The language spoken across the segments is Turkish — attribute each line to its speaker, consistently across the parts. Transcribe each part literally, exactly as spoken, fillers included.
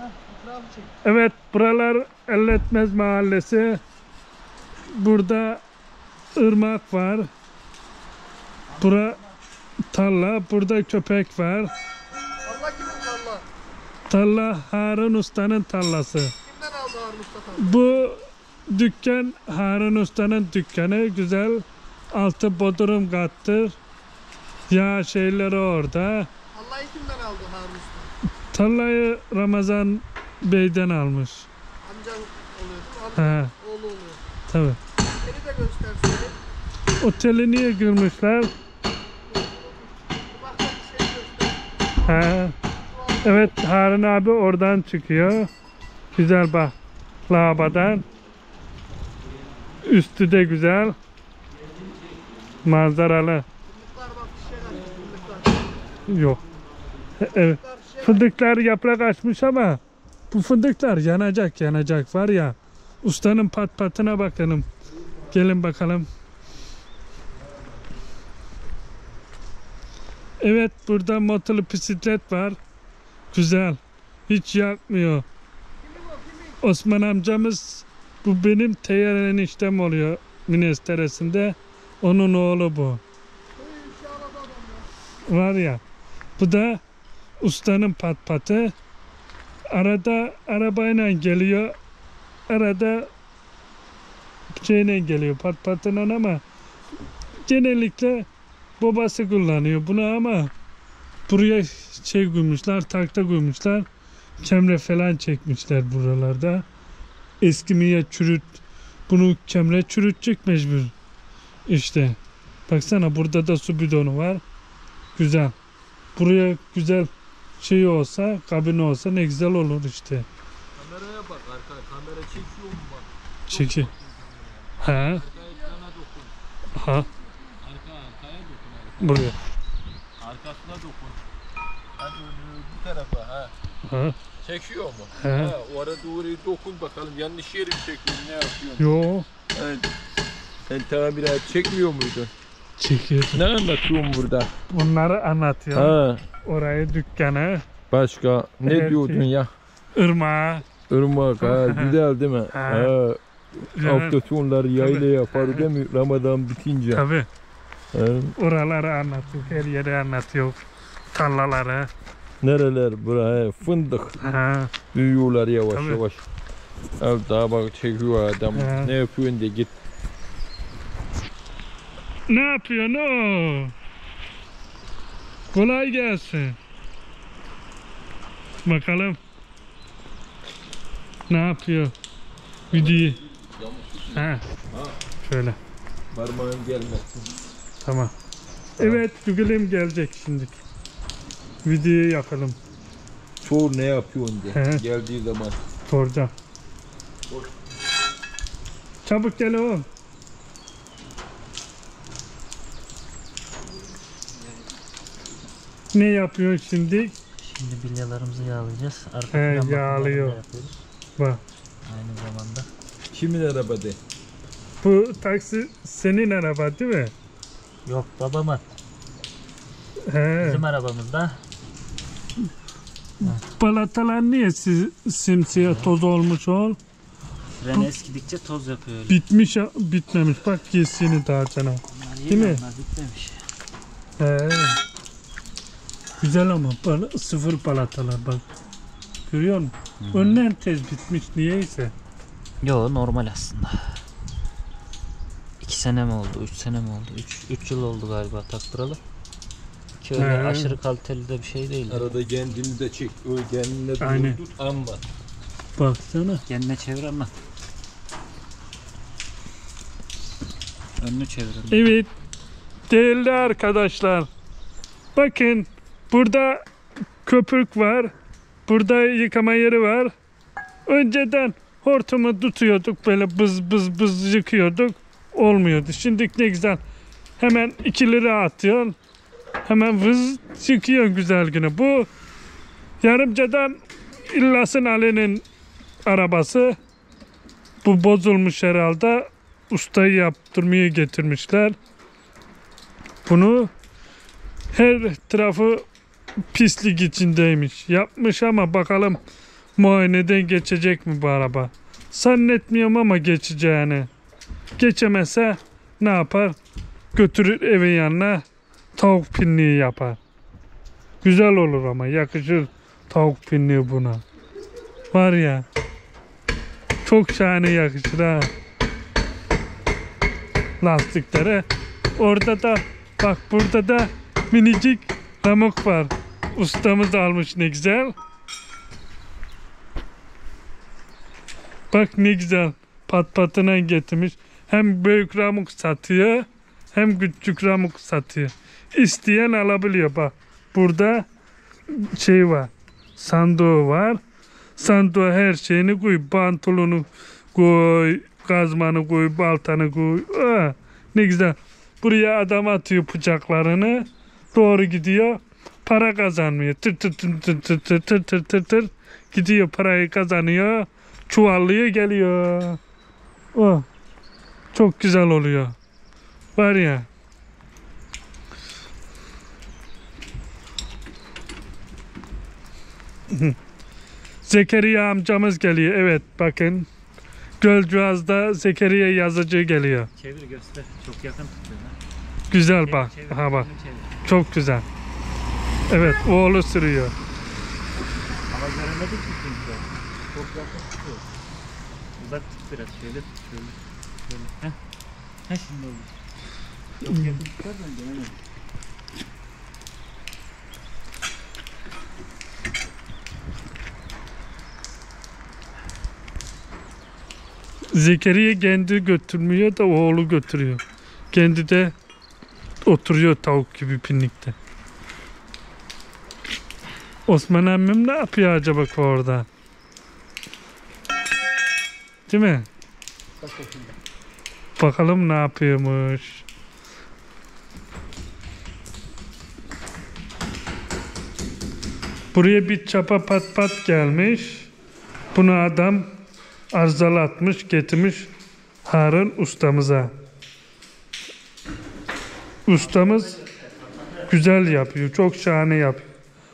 Speaker 1: Evet, buralar Elletmez Mahallesi. Burada ırmak var. Bura tarla, burada köpek var.
Speaker 2: Allah kimin tarla?
Speaker 1: Tarla Harun Usta'nın tarlası.
Speaker 2: Kimden aldı Harun Usta tarla?
Speaker 1: Bu dükkan Harun Usta'nın dükkanı. Güzel. Altı bodrum kattır. Yağ şeyleri orada.
Speaker 2: Allah'ı kimden aldı Harun Usta?
Speaker 1: Tarlayı Ramazan Bey'den almış.
Speaker 2: Amcan oluyor değil mi? Amcan
Speaker 1: He,
Speaker 2: oğlu oluyor.
Speaker 1: tabii.
Speaker 2: Seni de göstersene.
Speaker 1: Oteli niye kırmışlar?
Speaker 2: Bak bak şey göster.
Speaker 1: He. Evet, Harun abi oradan çıkıyor. Güzel bak. Lavabodan. Üstü de güzel. Manzaralı.
Speaker 2: Fındıklar bak bir şeyler. Fındıklar.
Speaker 1: Yok. Evet.
Speaker 2: Fındıklar bir şeyler.
Speaker 1: Fındıklar yaprak açmış ama bu fındıklar yanacak yanacak var ya. Ustanın pat patına bakalım. Gelin bakalım. Evet, burada motorlu bisiklet var. Güzel. Hiç yakmıyor. Osman amcamız, bu benim Teyyar eniştem oluyor Minesteresi'nde. Onun oğlu bu. Var ya. Bu da ustanın pat patı. Arada arabayla geliyor. Arada şeyle geliyor, pat patıyla, ama genellikle babası kullanıyor bunu, ama buraya şey koymuşlar, takta koymuşlar. Kemre falan çekmişler buralarda. Eskimeye çürüt. Bunu kemre çürütecek mecbur. İşte. Baksana, burada da su bidonu var. Güzel. Buraya güzel şey olsa, kabin olsa ne güzel olur işte.
Speaker 3: Kameraya bak arka, kamera çekiyor mu bak?
Speaker 1: Çeki. Ha.
Speaker 3: Arka ekrana dokun.
Speaker 1: Ha.
Speaker 3: Arka arkaya dokun. Arka.
Speaker 1: Buraya.
Speaker 3: Arkasına dokun. Hadi bu tarafa ha.
Speaker 1: Ha.
Speaker 3: Çekiyor mu?
Speaker 1: He.
Speaker 3: Ha, orada doğru dokun bakalım. Yanlış yeri mi çekiyorsun? Ne yapıyorsun?
Speaker 1: Yo.
Speaker 3: Evet. Sen tabiri çekmiyor muydun?
Speaker 1: Çekiyor.
Speaker 3: Ne anlatıyorsun burada?
Speaker 1: Bunları anlatıyor.
Speaker 3: Ha.
Speaker 1: Orayı, dükkanı,
Speaker 3: Başka ne
Speaker 1: Evet.
Speaker 3: diyordun ya?
Speaker 1: ırmağı.
Speaker 3: Irmak ha, güzel değil mi?
Speaker 1: Ha.
Speaker 3: Ha. Hafta sonları yayla
Speaker 1: Tabii.
Speaker 3: yapar değil mi? Ramazan bitince.
Speaker 1: Tabii.
Speaker 3: Ha.
Speaker 1: Oraları anlatıyor. Her yeri anlatıyor. Tarlaları.
Speaker 3: Nereler buraya? Fındık.
Speaker 1: Ha.
Speaker 3: Büyüyorlar yavaş
Speaker 1: Tabii.
Speaker 3: yavaş. Al daha bak çekiyor adam.
Speaker 1: He.
Speaker 3: Ne yapıyorsun de git.
Speaker 1: Ne yapıyorsun o? Kolay gelsin. Bakalım. Ne yapıyor? Video. Ha. Şöyle.
Speaker 3: Parmağın gelmesin.
Speaker 1: Tamam. Evet, gügülüm gelecek şimdi. Videoyu yapalım.
Speaker 3: Sor ne yapıyorsun de.
Speaker 1: He.
Speaker 3: Geldiği zaman.
Speaker 1: Soracağım. Çabuk gel oğlum. Ne yapıyorsun şimdi?
Speaker 4: Şimdi bilyalarımızı yağlayacağız. Arka
Speaker 1: He,
Speaker 4: plan bakımlarını da
Speaker 1: yağlıyor.
Speaker 4: yapıyoruz.
Speaker 1: Bak.
Speaker 4: Aynı zamanda.
Speaker 3: Kimin araba de?
Speaker 1: Bu taksi senin araba değil mi?
Speaker 4: Yok babamın.
Speaker 1: He.
Speaker 4: Bizim arabamızda.
Speaker 1: Balatalar niye si- simsiyah toz olmuş ol?
Speaker 4: Fren eskidikçe toz yapıyor öyle.
Speaker 1: Bitmiş, bitmemiş. Bak yesini daha cana.
Speaker 4: Bunlar iyi
Speaker 1: Değil mi?
Speaker 4: Onlar bitmemiş.
Speaker 1: He. Güzel ama bal- sıfır balatalar bak. Görüyor musun? Önden tez bitmiş niyeyse.
Speaker 4: Yo normal aslında. İki sene mi oldu? Üç sene mi oldu? Üç, üç yıl oldu galiba taktıralı. Ki öyle
Speaker 1: He.
Speaker 4: aşırı kaliteli de bir şey değil.
Speaker 3: Arada kendini de çek. O kendine
Speaker 1: Aynen.
Speaker 3: doğru tut ama.
Speaker 1: Baksana.
Speaker 4: Kendine çevir ama. Önünü çevir.
Speaker 1: Evet. Değerli arkadaşlar. Bakın. Burada köpük var. Burada yıkama yeri var. Önceden hortumu tutuyorduk. Böyle bız bız bız yıkıyorduk. Olmuyordu. Şimdi ne güzel. Hemen iki lira atıyorsun. Hemen vız yıkıyor güzel güne. Bu Yarımcadan İllasın Ali'nin arabası. Bu bozulmuş herhalde. Ustayı yaptırmaya getirmişler. Bunu her tarafı pislik içindeymiş. Yapmış ama bakalım Muayeneden geçecek mi bu araba? Zannetmiyorum ama geçeceğini. Geçemezse ne yapar? Götürür evin yanına tavuk pinliği yapar. Güzel olur ama yakışır tavuk pinliği buna. Var ya, çok şahane yakışır ha. Lastiklere. Orada da bak, burada da minicik ramuk var. Ustamız almış ne güzel. Bak ne güzel pat patına getirmiş. Hem büyük ramuk satıyor hem küçük ramuk satıyor. İsteyen alabiliyor bak. Burada şey var. Sandığı var. Sandığa her şeyini koy. Pantolonu koy. Kazmanı koy. Baltanı koy. Aa, ne güzel. Buraya adam atıyor bıçaklarını. Doğru gidiyor. Para kazanmıyor. Tır tır tır tır tır tır tır tır tır tır. Gidiyor, parayı kazanıyor. Çuvallıyor geliyor. Oh, çok güzel oluyor. Var ya. Zekeriya amcamız geliyor. Evet bakın. Gölcüaz'da Zekeriya yazıcı geliyor.
Speaker 4: Çevir göster. Çok yakın tutuyor.
Speaker 1: Güzel
Speaker 4: Çevir,
Speaker 1: bak.
Speaker 4: çevir,
Speaker 1: Ha bak.
Speaker 4: çevir.
Speaker 1: Çok güzel. Evet, oğlu sürüyor.
Speaker 4: Ama göremedik ki çünkü. Çok yakın tutuyor. Uzak tut biraz. Şöyle tut. Şöyle. Şöyle. Heh. Heh şimdi oldu. Çok yakın tutarsan göremedim.
Speaker 1: Zekeriya kendi götürmüyor da oğlu götürüyor. Kendi de oturuyor tavuk gibi pinlikte. Osman emmim ne yapıyor acaba orada? Değil mi? Bakalım ne yapıyormuş. Buraya bir çapa pat pat gelmiş. Bunu adam arızalatmış, getirmiş Harun ustamıza. Ustamız güzel yapıyor, çok şahane yapıyor.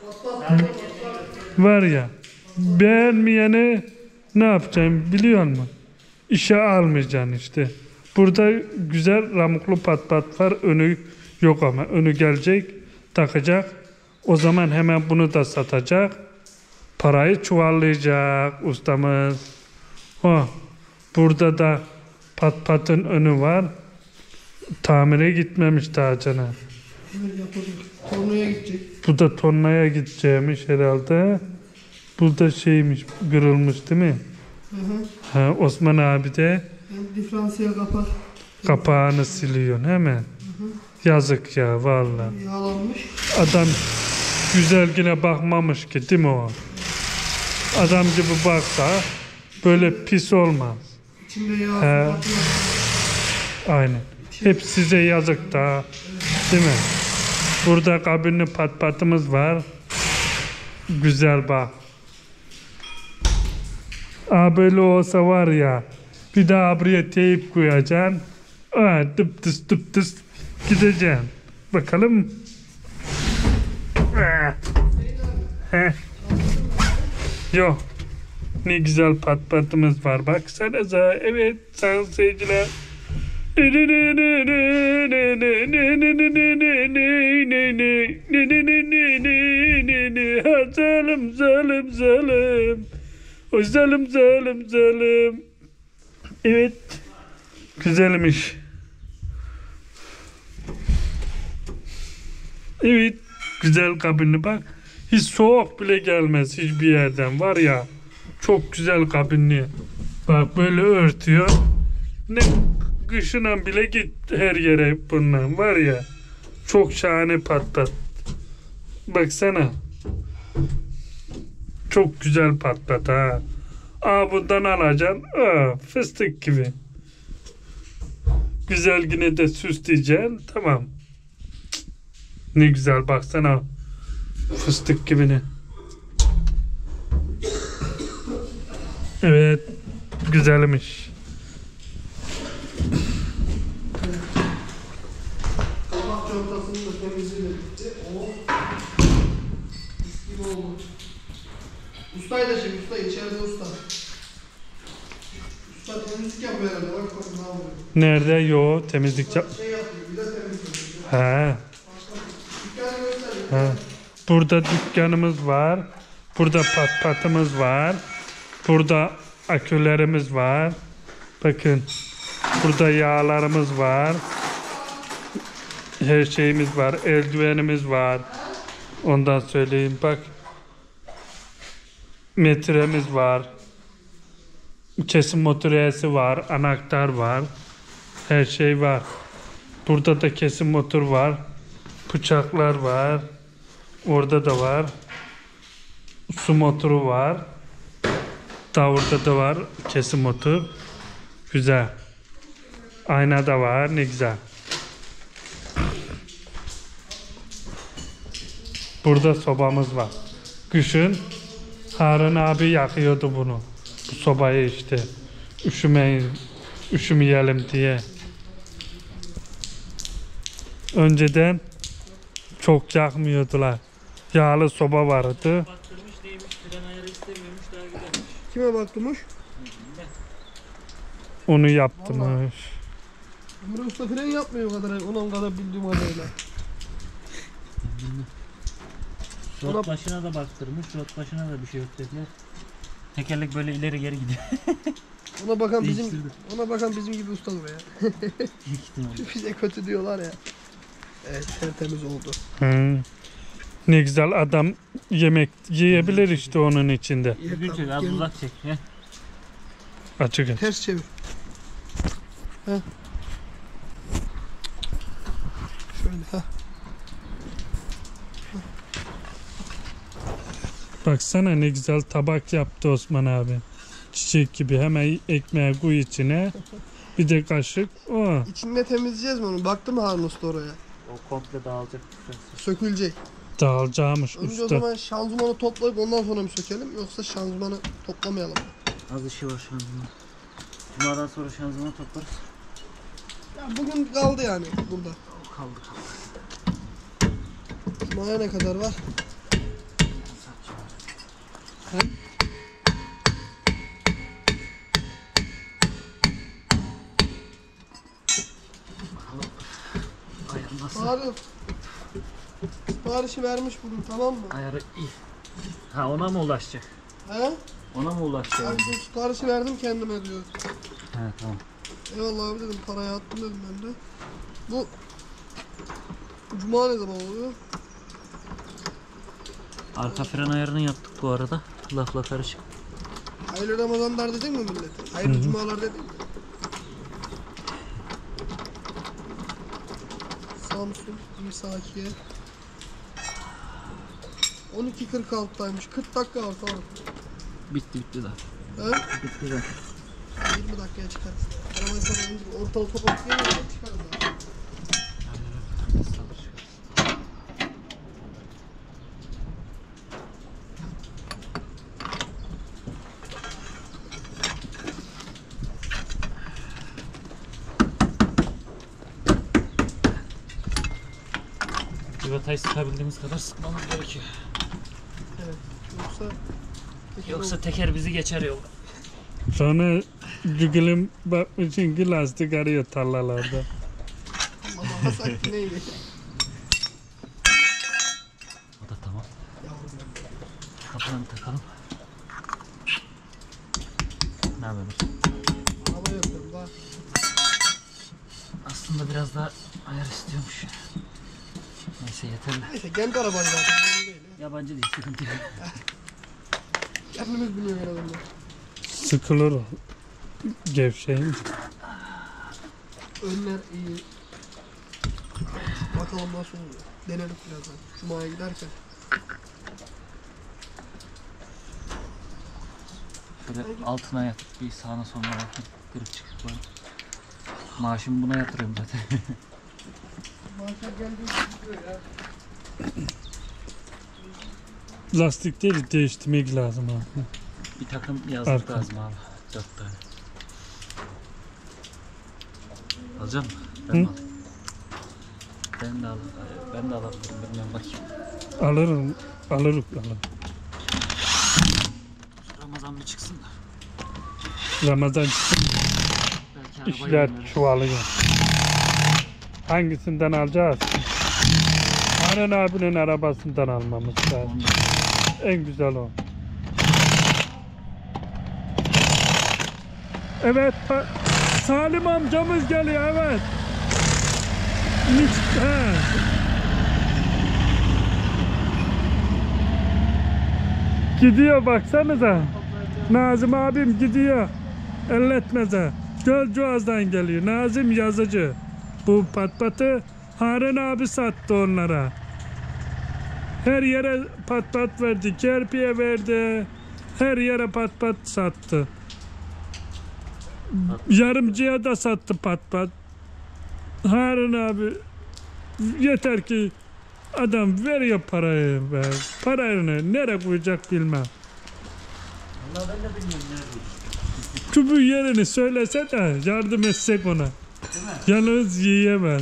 Speaker 1: Var ya, beğenmeyeni ne yapacaksın biliyor musun? İşe almayacaksın işte. Burada güzel ramuklu pat pat var, önü yok ama önü gelecek, takacak. O zaman hemen bunu da satacak. Parayı çuvallayacak ustamız. Oh, burada da pat patın önü var. Tamire gitmemiş daha cana.
Speaker 2: Evet, yapıldı. Tornaya gidecek.
Speaker 1: Bu da tonnaya gideceğimiş herhalde. Bu da şeymiş, kırılmış değil mi?
Speaker 2: Hı hı.
Speaker 1: Ha, Osman abi de
Speaker 2: Yani diferansiyel kapak
Speaker 1: kapağını siliyor hemen.
Speaker 2: Hı hı.
Speaker 1: Yazık ya vallahi.
Speaker 2: Yağlanmış.
Speaker 1: Adam güzel yine bakmamış ki değil mi o? Adam gibi baksa böyle pis olmaz.
Speaker 2: İçinde yağ
Speaker 1: He.
Speaker 2: var.
Speaker 1: Aynen. Hep size yazık da. Değil mi? Burada kabinli pat patımız var. Güzel bak. Aa, böyle olsa var ya, bir daha buraya teyip koyacaksın. Aa, tıp tıs tıp tıs gideceksin. Bakalım. Aa. Heh. Yok. Ne güzel pat patımız var. Baksanıza. Evet sayın seyirciler. Zalim zalim zalim. O zalim zalim zalim. Evet. Güzelmiş. Evet. Güzel kabinli bak. Hiç soğuk bile gelmez hiçbir yerden. Var ya. Çok güzel kabinli. Bak böyle örtüyor. Ne kışına bile git her yere bundan. Var ya. Çok şahane pat pat. Baksana. Çok güzel pat pat ha. Aa, bundan alacaksın. Aa, fıstık gibi. Güzel yine de süsleyeceksin. Tamam. Ne güzel baksana. Fıstık gibi ne. Evet. Güzelmiş.
Speaker 2: Kapak çantasını da temizliğiyle bitti. O mis gibi oldu. Ustayı da çek, usta içeride usta. Usta temizlik yapıyor herhalde, bak bakın ne yapıyor.
Speaker 1: Nerede? Yo, temizlik yap.
Speaker 2: Şey yapıyor, bir de temizlik.
Speaker 1: He.
Speaker 2: Dükkanı göster.
Speaker 1: He. Burada dükkanımız var. Burada pat patımız var. Burada akülerimiz var. Bakın. Burada yağlarımız var. Her şeyimiz var. Eldivenimiz var. Ondan söyleyeyim bak. Metremiz var. Kesim motoriyesi var. Anahtar var. Her şey var. Burada da kesim motor var. Bıçaklar var. Orada da var. Su motoru var. Daha orada da var. Kesim motor. Güzel. Ayna da var. Ne güzel. Burada sobamız var. Kışın Harun abi yakıyordu bunu. Bu sobayı işte. Üşümeyin, üşümeyelim diye. Önceden çok yakmıyordular. Yağlı soba vardı.
Speaker 4: Baktırmış neymiş, fren ayarı istemiyormuş, daha gidermiş.
Speaker 2: Kime baktırmış?
Speaker 1: Onu yaptırmış.
Speaker 2: Ömür Usta fren yapmıyor o kadar, onun kadar bildiğim kadarıyla.
Speaker 4: Rot başına da baktırmış, rot başına da bir şey yok dediler. Tekerlek böyle ileri geri gidiyor.
Speaker 2: Ona bakan bizim,
Speaker 4: Değiştirdi.
Speaker 2: ona bakan bizim gibi usta ya.
Speaker 4: Büyük ihtimalle.
Speaker 2: Bize kötü diyorlar ya. Evet, tertemiz oldu.
Speaker 1: Hı. Ne güzel adam yemek yiyebilir işte onun içinde.
Speaker 4: Düzgün çek, az uzak çek. He.
Speaker 1: Açık et.
Speaker 2: Ters çevir. Heh. Şöyle ha.
Speaker 1: Baksana ne güzel tabak yaptı Osman abi. Çiçek gibi hemen ekmeği koy içine. Bir de kaşık. O.
Speaker 2: İçinde temizleyeceğiz mi onu? Baktım Harun Usta oraya.
Speaker 4: O komple dağılacak.
Speaker 2: Sökülecek.
Speaker 1: Dağılacakmış
Speaker 2: Önce o
Speaker 1: usta.
Speaker 2: zaman şanzımanı toplayıp ondan sonra mı sökelim, yoksa şanzımanı toplamayalım mı?
Speaker 4: Az işi var şanzıman. Cuma'dan sonra şanzıman toplarız.
Speaker 2: Ya bugün kaldı yani burada.
Speaker 4: O kaldı kaldı.
Speaker 2: Cuma'ya ne kadar var? He?
Speaker 4: Ayarı nasıl?
Speaker 2: Harun. Siparişi vermiş bugün, tamam mı?
Speaker 4: Ayarı iyi. Ha, ona mı ulaşacak?
Speaker 2: He?
Speaker 4: Ona mı ulaşacak?
Speaker 2: Abi bu siparişi verdim kendime diyor.
Speaker 4: He tamam.
Speaker 2: Eyvallah abi dedim, parayı attım dedim ben de. Bu Cuma ne zaman oluyor?
Speaker 4: Arka fren ayarını yaptık bu arada. Lafla karışık.
Speaker 2: Hayırlı Ramazanlar dedin mi millete? Hayırlı
Speaker 1: Hı hı.
Speaker 2: Cumalar dedin mi? Samsun İsakiye on iki kırk altı'daymış. kırk dakika var tamam.
Speaker 4: Bitti bitti daha.
Speaker 2: He?
Speaker 4: Bitti daha.
Speaker 2: yirmi dakikaya çıkarız. Arabayı sonra ortalık topladık diye çıkarız abi.
Speaker 4: Civatayı sıkabildiğimiz kadar sıkmamız gerekiyor.
Speaker 2: Evet. Yoksa
Speaker 4: Yoksa teker bizi geçer yolda.
Speaker 1: Sonra Google'ın bakmışsın ki lastik arıyor tarlalarda.
Speaker 2: ama hasak neydi?
Speaker 4: O da tamam.
Speaker 2: Yavrum benim.
Speaker 4: Kapağını takalım. Ne yapıyorsun?
Speaker 2: Araba yapıyorum bak.
Speaker 4: Aslında biraz daha ayar istiyormuş. Neyse yeterli.
Speaker 2: Neyse kendi arabayı zaten. benim değil ya.
Speaker 4: Yabancı değil, sıkıntı yok.
Speaker 2: Kendimiz biliyoruz herhalde.
Speaker 1: Sıkılır o. Gevşeyince.
Speaker 2: Önler iyi. Bakalım nasıl oluyor. Denerim birazdan. Cuma'ya giderken.
Speaker 4: Şöyle altına yat, bir sağına soluna bakın. Kırık çıkık var. Maaşımı buna yatırıyorum zaten.
Speaker 2: Maaşlar geldiği gidiyor ya.
Speaker 1: Lastik değil değiştirmek lazım abi.
Speaker 4: Bir takım yazlık
Speaker 1: Arka.
Speaker 4: lazım abi. Dört tane. Alacak mısın? Ben
Speaker 1: Hı?
Speaker 4: mi alayım? Ben de al. Ben de alabilirim. Bilmiyorum bakayım.
Speaker 1: Alırım, alırım, alırım.
Speaker 4: bir çıksın da.
Speaker 1: Ramazan çıksın.
Speaker 4: Belki araba
Speaker 1: İşler
Speaker 4: yolları.
Speaker 1: çuvalıyor. Hangisinden alacağız? Harun abinin arabasından almamız lazım.
Speaker 4: Ondan.
Speaker 1: En güzel o. Evet, pa- Salim amcamız geliyor, evet. Hiç, he. Gidiyor baksanıza. Nazım abim gidiyor. Elletmeze. Gölcüaz'dan geliyor. Nazım yazıcı. Bu patpatı Harun abi sattı onlara. Her yere pat pat verdi. Kerpiye verdi. Her yere pat pat sattı. Yarımcıya da sattı pat pat. Harun abi yeter ki adam veriyor parayı be. Parayı nereye koyacak bilmem.
Speaker 4: Vallahi ben de bilmiyorum nerede.
Speaker 1: Kübü yerini söylese de yardım etsek ona.
Speaker 4: Değil mi?
Speaker 1: Yalnız yiyemez.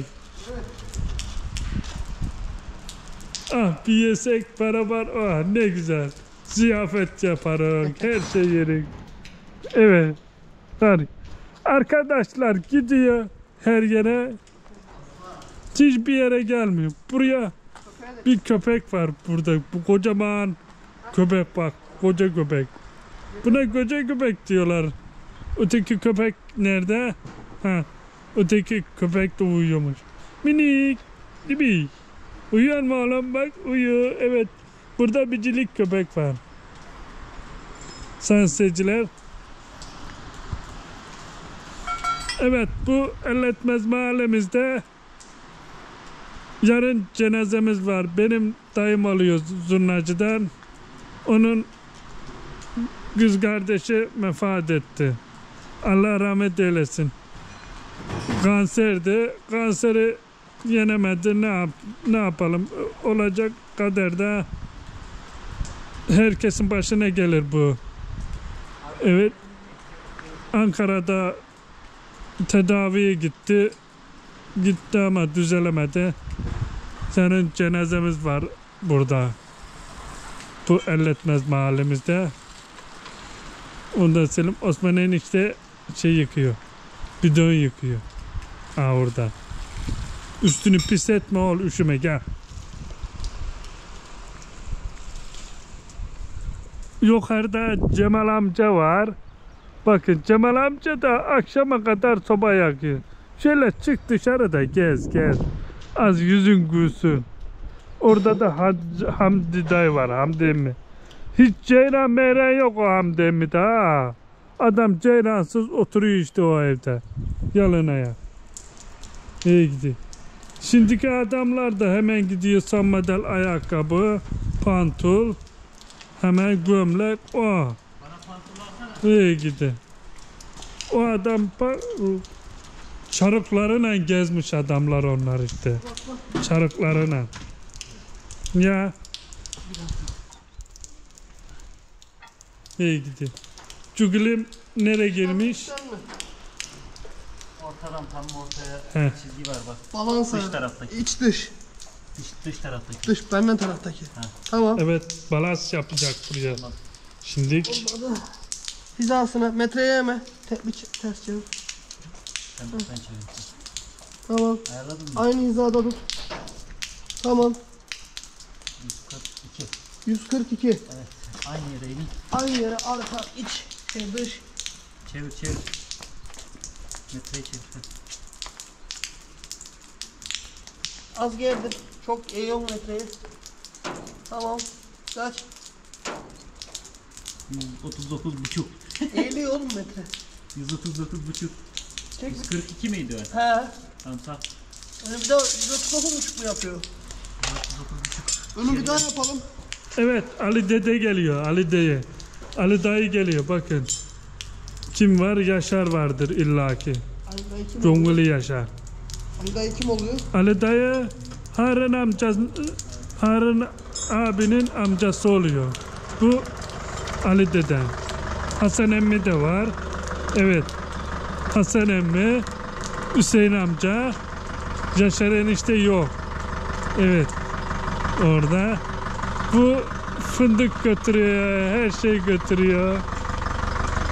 Speaker 1: Ah bir yesek beraber, ah ne güzel. Ziyafet yaparız, her şey yerik. Evet. Hadi. Arkadaşlar gidiyor her yere. Hiçbir yere gelmiyor. Buraya bir köpek var burada. Bu kocaman köpek bak. Koca köpek. Buna koca köpek diyorlar. Öteki köpek nerede? Ha. Öteki köpek de uyuyormuş. Minik. Gibi. Uyuyor mu oğlum? Bak uyuyor. Evet. Burada bir cilik köpek var. Sayın seyirciler. Evet, bu Elletmez mahallemizde yarın cenazemiz var. Benim dayım oluyor Zurnacı'dan. Onun kız kardeşi vefat etti. Allah rahmet eylesin. Kanserdi. Kanseri yenemedi. Ne yap ne yapalım? Olacak kaderde herkesin başına gelir bu. Evet. Ankara'da tedaviye gitti. Gitti ama düzelemedi. Senin cenazemiz var burada. Bu Elletmez mahallemizde. Ondan Selim Osman enişte şey yıkıyor. Bidon yıkıyor. Aa orada. Üstünü pis etme oğul, üşüme gel. Yukarıda Cemal amca var. Bakın Cemal amca da akşama kadar soba yakıyor. Şöyle çık dışarıda gez gez. Az yüzün gülsün. Orada da Had- Hamdi dayı var, Hamdi emmi. Hiç ceyran meyran yok o Hamdi emmi de ha. Adam ceyransız oturuyor işte o evde. Yalın ayak. İyi gidiyor. Şimdiki adamlar da hemen gidiyor son model ayakkabı, pantul, hemen gömlek o.
Speaker 4: Bana pantolon alsana.
Speaker 1: İyi gidiyor. O adam pa- çarıklarıyla gezmiş adamlar onlar işte. Çarıklarıyla. Ya. İyi gidiyor. Cügülüm nereye girmiş?
Speaker 2: Sen mi?
Speaker 4: Ortadan tam ortaya
Speaker 1: He.
Speaker 4: çizgi var bak.
Speaker 2: Balans
Speaker 4: Dış
Speaker 2: ayarı.
Speaker 4: taraftaki.
Speaker 2: İç dış.
Speaker 4: Dış, dış taraftaki.
Speaker 2: Dış benden taraftaki.
Speaker 4: Ha.
Speaker 2: Tamam.
Speaker 1: Evet, balans yapacak buraya.
Speaker 4: Tamam.
Speaker 1: Şimdi
Speaker 2: Olmadı. Hizasına metreye yeme. Te bir ç- ters çevir.
Speaker 4: Ben, ben çevireyim.
Speaker 2: Tamam.
Speaker 4: Ayarladın mı?
Speaker 2: Aynı hizada tut. Tamam.
Speaker 4: yüz kırk iki.
Speaker 2: yüz kırk iki.
Speaker 4: Evet. Aynı yere in.
Speaker 2: Aynı yere arka, iç, şey dış.
Speaker 4: Çevir çevir. Metreyi çevir. Heh.
Speaker 2: Az gerdir. Çok eğiyor metreyi. Tamam. Kaç?
Speaker 4: yüz otuz dokuz buçuk.
Speaker 2: Eğiliyor oğlum metre.
Speaker 4: yüz otuz dokuz buçuk.
Speaker 2: Çek.
Speaker 4: yüz kırk iki miydi o?
Speaker 2: He.
Speaker 4: Tamam sağ.
Speaker 2: Önü bir daha yüz otuz dokuz buçuk mu yapıyor?
Speaker 4: yüz otuz dokuz buçuk.
Speaker 2: Önü bir daha yapalım.
Speaker 1: evet, Ali dede geliyor, Ali dayı. Ali dayı geliyor bakın. Kim var? Yaşar vardır illaki.
Speaker 2: Ali dayı kim oluyor?
Speaker 1: Conguli Yaşar.
Speaker 2: Ali dayı kim oluyor?
Speaker 1: Ali dayı Harun amcası, Harun abinin amcası oluyor. Bu Ali dede. Hasan emmi de var. Evet. Hasan emmi, Hüseyin amca, Yaşar enişte yok. Evet. Orada. Bu fındık götürüyor, her şey götürüyor.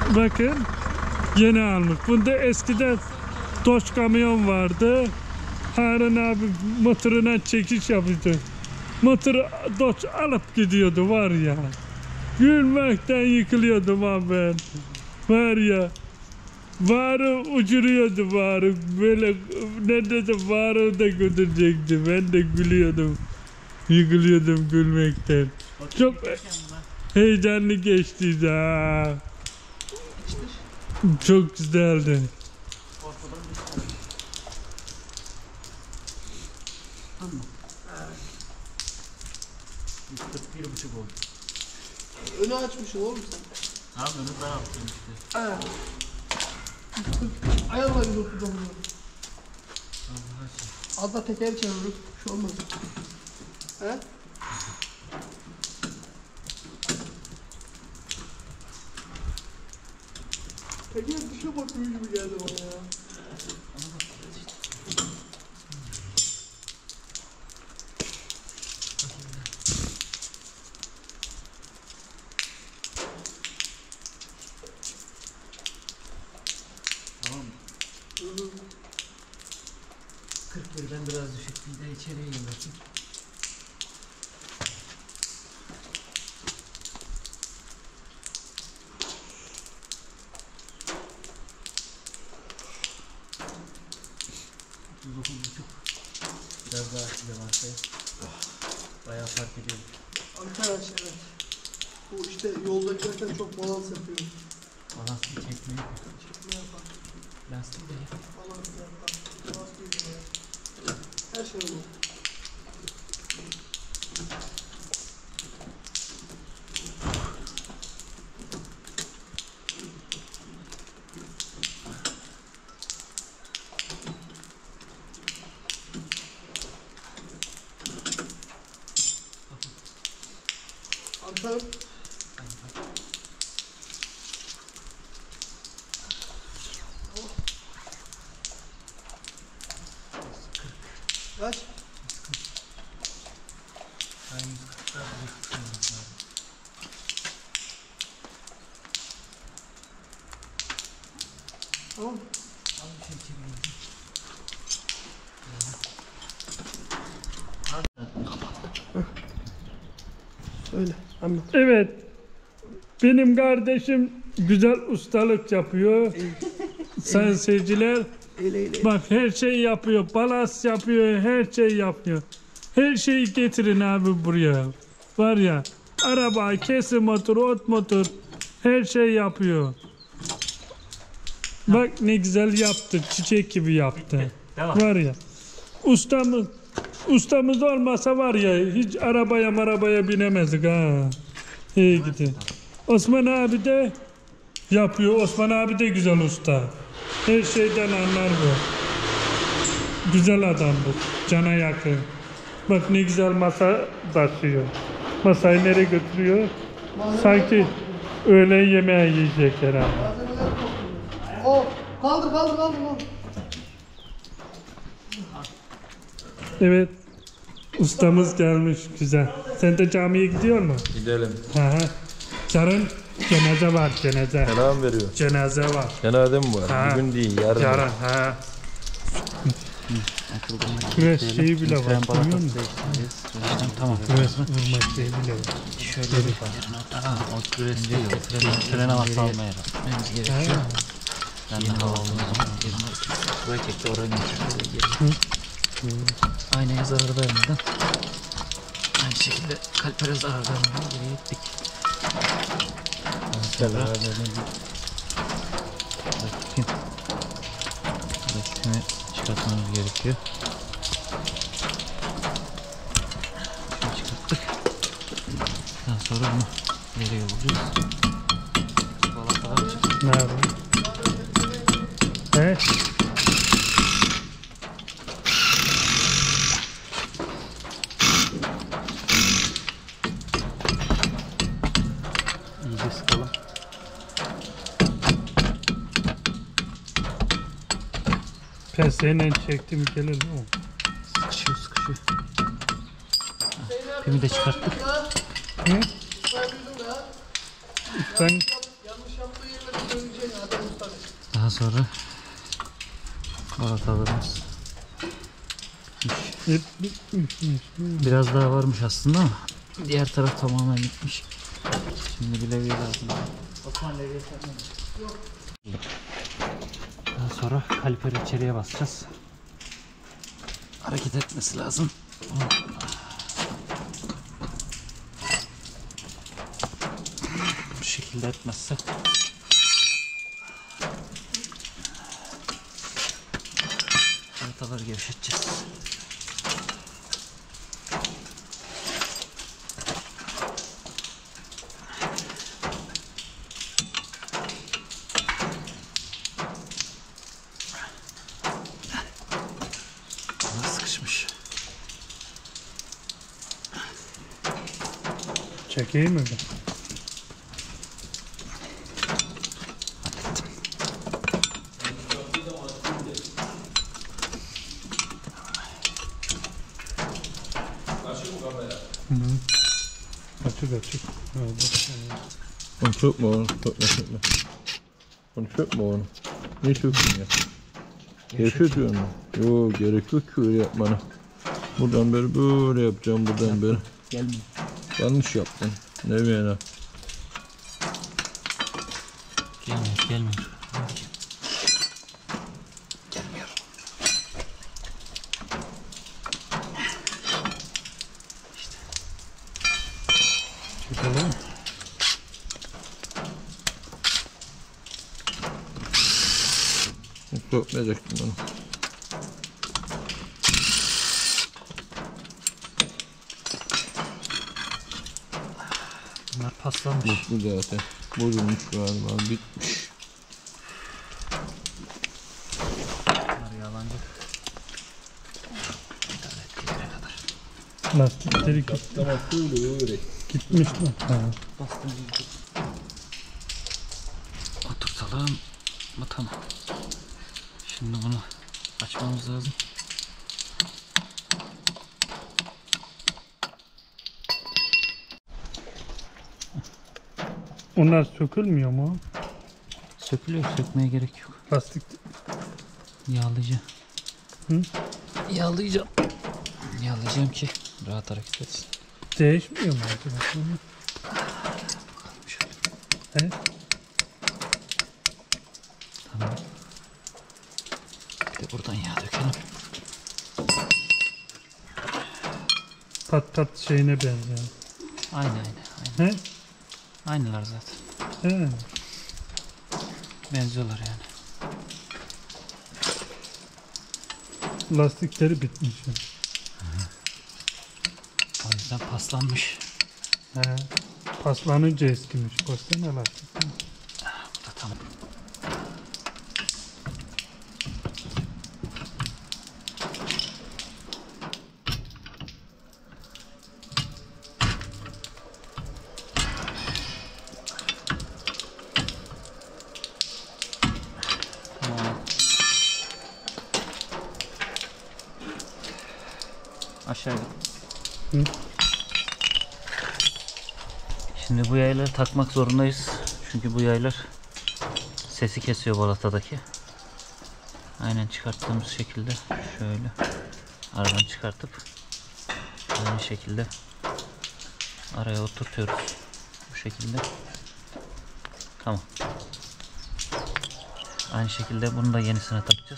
Speaker 1: Bakın yeni almış. Bunda eskiden Dodge kamyon vardı. Harun abi motoruna çekiş yapıyordu. Motoru Dodge alıp gidiyordu var ya. Gülmekten yıkılıyordum abi ben. Var ya. Varı uçuruyordu varı. Böyle ne dedim varı da götürecekti. Ben de gülüyordum. Yıkılıyordum gülmekten. Çok heyecanlı geçtiydi ha. Çok güzeldi.
Speaker 4: kırk bir buçuk oldu.
Speaker 2: Önü açmışsın oğlum sen.
Speaker 4: Abi önü ben yaptım işte.
Speaker 2: He. Ayarla yüz otuzda bunu. Az da teker çeviririz. Bir şey olmaz. He? Teker dışa bakıyor gibi geldi bana ya.
Speaker 4: kırk birden biraz düşük. Bir de içeriye gidiyorsun. otuz dokuz buçuk. Biraz daha açacağım arkaya. Bayağı fark ediyor.
Speaker 2: Arkadaş evet. Bu işte yoldakilerden çok balans yapıyor.
Speaker 4: Balansını çekmeyi
Speaker 2: Çekme yapar.
Speaker 4: Lastik de yap.
Speaker 2: Balans yapar. Balans büyüyor. Her şey olur. Arka. Kaç? Tamam. Söyle, anlat.
Speaker 1: Evet. Benim kardeşim güzel ustalık yapıyor. Sayın seyirciler.
Speaker 2: Eyle eyle.
Speaker 1: Bak her şey yapıyor. Balans yapıyor. Her şey yapıyor. Her şeyi getirin abi buraya. Var ya. Araba, kesim motoru, ot motor. Her şey yapıyor. Bak ne güzel yaptı. Çiçek gibi yaptı.
Speaker 4: Devam.
Speaker 1: Var ya. Ustamız ustamız olmasa var ya hiç arabaya marabaya binemezdik ha. İyi gidi. Osman abi de yapıyor. Osman abi de güzel usta. Her şeyden anlar bu. Güzel adam bu. Cana yakın. Bak ne güzel masa taşıyor. Masayı nereye götürüyor? Sanki öğlen yemeği yiyecek herhalde.
Speaker 2: Malzemeler topluyor. O kaldır kaldır kaldır kaldır.
Speaker 1: Evet. Ustamız gelmiş güzel. Sen de camiye gidiyor mu?
Speaker 3: Gidelim.
Speaker 1: Aha. Yarın cenaze var cenaze.
Speaker 3: Selam veriyor.
Speaker 1: Cenaze var.
Speaker 3: Cenaze mi var?
Speaker 1: Ha.
Speaker 3: Bugün değil, yarın.
Speaker 1: Yarın ha. Güreş şeyi bile var. Biliyor musun?
Speaker 4: Tamam.
Speaker 1: Güreş vurma şeyi bile var.
Speaker 4: Şöyle bir Aa, o güreş değil. Fren, fren havası almaya gerekiyor. Ben de hava aldığım zaman buraya çekti oraya geçiyor. Aynaya zarar vermeden aynı şekilde kalpere zarar vermeden geriye gittik. Zarar vermeden bakayım. Buradakini çıkartmamız gerekiyor. Şimdi çıkarttık. Daha sonra bunu nereye yollayacağız? Valla kadar çıkıyor.
Speaker 1: Nerede? He?
Speaker 4: İyice sıkalım.
Speaker 1: Penseyle çektim gelir o.
Speaker 4: Sıkışıyor sıkışıyor. Pimi de çıkarttık.
Speaker 1: Hı?
Speaker 2: Ben duydum ya.
Speaker 1: Ben
Speaker 2: Yanlış yaptığı yerleri söyleyeceğin adam usta.
Speaker 4: Daha sonra balatalarımız.
Speaker 1: Hep bitmiş.
Speaker 4: Biraz daha varmış aslında ama diğer taraf tamamen bitmiş. Şimdi bir levye lazım. Osman levye Yok. Daha sonra kaliperi içeriye basacağız. Hareket etmesi lazım. Bu şekilde etmezse haritaları gevşeteceğiz. Sıkışmış.
Speaker 1: Çekeyim mi ben? Hı. Açık açık.
Speaker 3: Onu sökme onu. Sökme sökme. Onu sökme onu. Niye söktün ya? Gevşetiyor mu? Yok gerek yok ki öyle yapmana. Buradan beri böyle yapacağım buradan beri.
Speaker 4: Gelmiyor.
Speaker 3: Yanlış yaptın. Ne yani?
Speaker 4: Gelmiyor, gelmiyor.
Speaker 1: Çıkalım.
Speaker 3: Sökmeyecektim onu.
Speaker 4: Bunlar paslanmış.
Speaker 3: Bu zaten. Bozulmuş galiba. Bitmiş.
Speaker 4: Bunlar yalancı. İdare ettiği yere kadar.
Speaker 1: Lastikleri git,
Speaker 3: Tamam şöyle öyle.
Speaker 1: gitmiş mi? Ha.
Speaker 4: Bastım. Oturtalım. Bu tamam. Şimdi bunu açmamız lazım.
Speaker 1: Onlar sökülmüyor mu?
Speaker 4: Sökülüyor, sökmeye gerek yok.
Speaker 1: Lastik.
Speaker 4: Yağlayacağım.
Speaker 1: Hı?
Speaker 4: Yağlayacağım. Yağlayacağım ki rahat hareket etsin.
Speaker 1: Değişmiyor mu acaba?
Speaker 4: Şöyle.
Speaker 1: He?
Speaker 4: Tamam. Bir de buradan yağ dökelim.
Speaker 1: Pat pat şeyine benziyor.
Speaker 4: Aynı aynı. aynı.
Speaker 1: He?
Speaker 4: Aynılar zaten.
Speaker 1: He.
Speaker 4: Benziyorlar yani.
Speaker 1: Lastikleri bitmiş. Yani.
Speaker 4: O yüzden paslanmış.
Speaker 1: He. Paslanınca eskimiş. Baksana lastik.
Speaker 4: Bu da tamam. Tamam. Aşağıya.
Speaker 1: Hı.
Speaker 4: Şimdi bu yayları takmak zorundayız. Çünkü bu yaylar sesi kesiyor balatadaki. Aynen çıkarttığımız şekilde şöyle aradan çıkartıp aynı şekilde araya oturtuyoruz. Bu şekilde. Tamam. Aynı şekilde bunu da yenisine takacağız.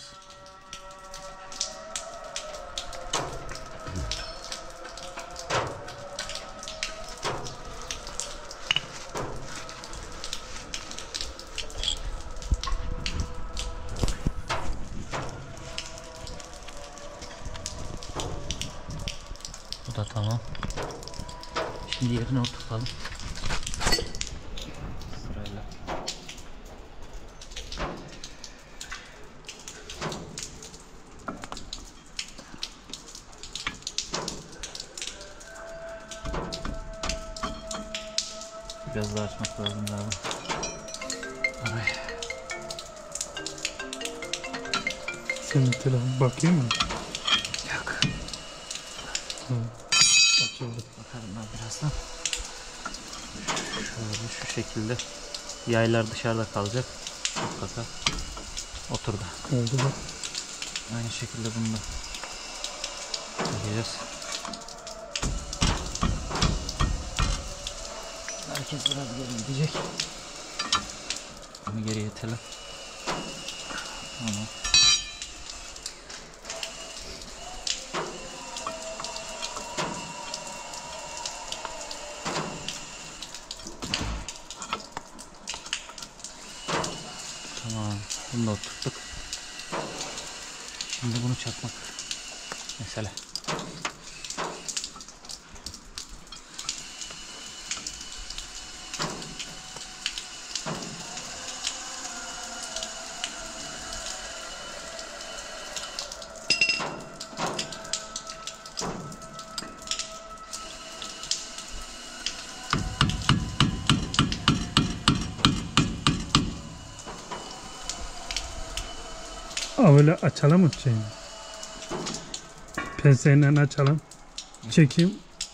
Speaker 4: Bu da tamam. Şimdi yerine oturtalım. Sırayla. Biraz daha açmak lazım galiba. Ay.
Speaker 1: Senin telefon bakayım mı?
Speaker 4: Yok.
Speaker 1: Hı. Açıldı.
Speaker 4: Bakarım ben birazdan. Şöyle şu şekilde Yaylar dışarıda kalacak. Mutlaka. Oturdu.
Speaker 1: Oldu bak.
Speaker 4: Aynı şekilde bunu da çekeceğiz. Herkes biraz geri gidecek. Bunu geri itelim. Tamam. Tamam. Bunu da oturttuk. Şimdi bunu çakmak mesele.
Speaker 1: Öyle açalım mı şeyini? Penseyle açalım. Çekeyim.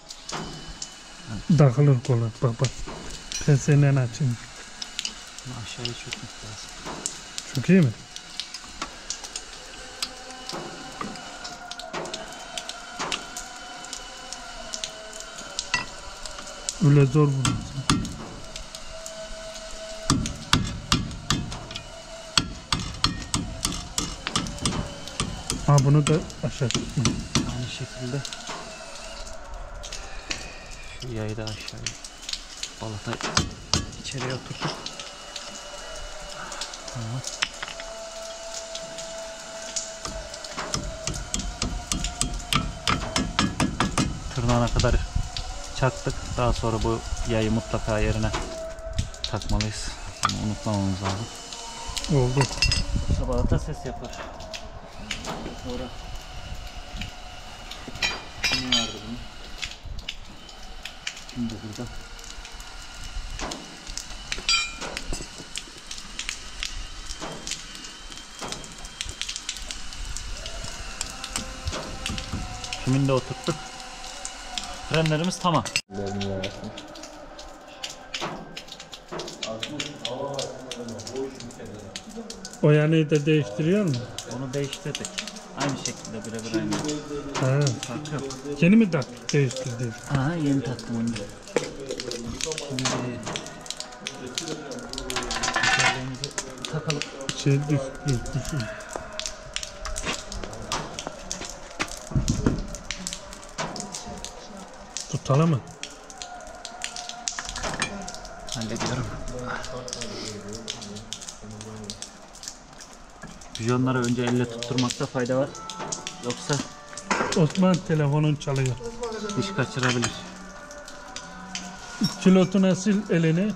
Speaker 1: Dağılır kolay. Bak bak. Penseyle açayım.
Speaker 4: Bunu aşağıya çökmek lazım.
Speaker 1: Çok iyi mi? Öyle zor bulursun. Ha bunu da aşağı tutma.
Speaker 4: Aynı şekilde şu yayı da aşağıya, balatayı içeriye oturttuk. Tamam. Tırnağına kadar çaktık. Daha sonra bu yayı mutlaka yerine takmalıyız. Bunu unutmamamız lazım.
Speaker 1: Oldu.
Speaker 4: Yoksa balata ses yapar. Sonra kim vardı bunun? Şimdi burada. Kimin de oturttuk. Frenlerimiz tamam.
Speaker 1: O yanıyı da değiştiriyor mu?
Speaker 4: Onu değiştirdik. Aynı şekilde birebir aynı.
Speaker 1: Ha.
Speaker 4: Fark yok.
Speaker 1: Yeni mi tak değiştirdi?
Speaker 4: Aha yeni taktım onu. Şimdi tekerleğimizi takalım.
Speaker 1: Şey düş, düş, düş. Tutalım mı?
Speaker 4: Hallediyorum. Pijonları önce elle tutturmakta fayda var. Yoksa
Speaker 1: Osman telefonun çalıyor.
Speaker 4: diş kaçırabilir.
Speaker 1: Kilotuna sil elini.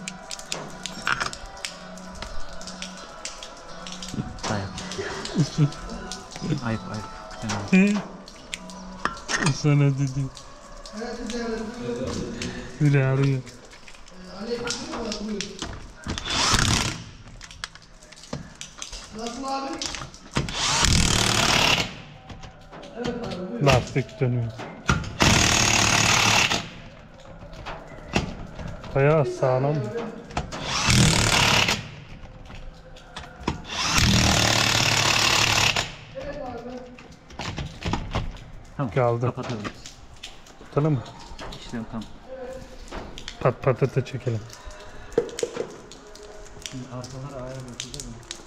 Speaker 4: Dayak. Ayıp ayıp. Fena.
Speaker 1: Sana dedi. Biri arıyor.
Speaker 2: Nasıl abi?
Speaker 1: Lastik dönüyor. Bayağı sağlam.
Speaker 4: Tamam.
Speaker 1: Kaldı.
Speaker 4: Kapatabiliriz.
Speaker 1: Tutalım mı?
Speaker 4: İşlem tamam.
Speaker 1: Pat patata çekelim.
Speaker 4: Şimdi arkaları ayar yapacağız mı?